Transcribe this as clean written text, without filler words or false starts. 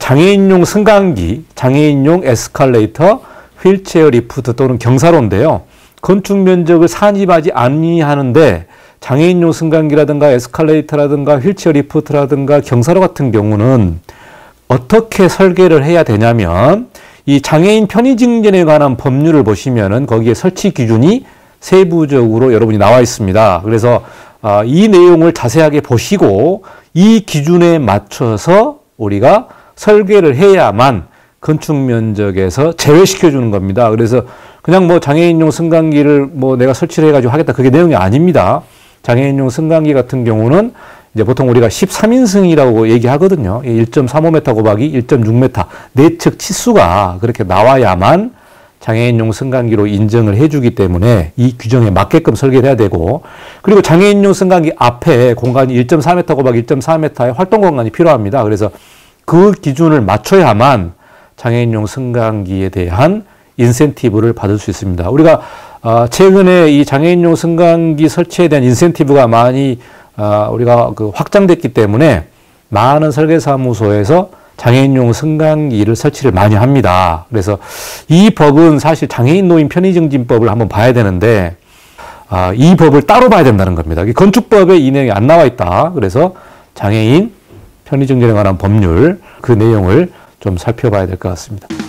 장애인용 승강기, 장애인용 에스컬레이터, 휠체어 리프트 또는 경사로인데요. 건축 면적을 산입하지 아니하는데 장애인용 승강기라든가 에스컬레이터라든가 휠체어 리프트라든가 경사로 같은 경우는 어떻게 설계를 해야 되냐면 이 장애인 편의 증진에 관한 법률을 보시면은 거기에 설치 기준이 세부적으로 여러분이 나와 있습니다. 그래서 이 내용을 자세하게 보시고 이 기준에 맞춰서 우리가 설계를 해야만 건축 면적에서 제외시켜 주는 겁니다. 그래서 그냥 뭐 장애인용 승강기를 뭐 내가 설치를 해가지고 하겠다 그게 내용이 아닙니다. 장애인용 승강기 같은 경우는 이제 보통 우리가 13인승이라고 얘기하거든요. 1.35m 곱하기 1.6m 내측 치수가 그렇게 나와야만 장애인용 승강기로 인정을 해주기 때문에 이 규정에 맞게끔 설계를 해야 되고, 그리고 장애인용 승강기 앞에 공간이 1.4m 곱하기 1.4m의 활동 공간이 필요합니다. 그래서 그 기준을 맞춰야만 장애인용 승강기에 대한 인센티브를 받을 수 있습니다. 우리가 최근에 이 장애인용 승강기 설치에 대한 인센티브가 많이 우리가 확장됐기 때문에 많은 설계사무소에서 장애인용 승강기를 설치를 많이 합니다. 그래서 이 법은 사실 장애인 노인 편의증진법을 한번 봐야 되는데 이 법을 따로 봐야 된다는 겁니다. 건축법에 이 내용이 안 나와 있다. 그래서 장애인 편의증진에 관한 법률 그 내용을 좀 살펴봐야 될 것 같습니다.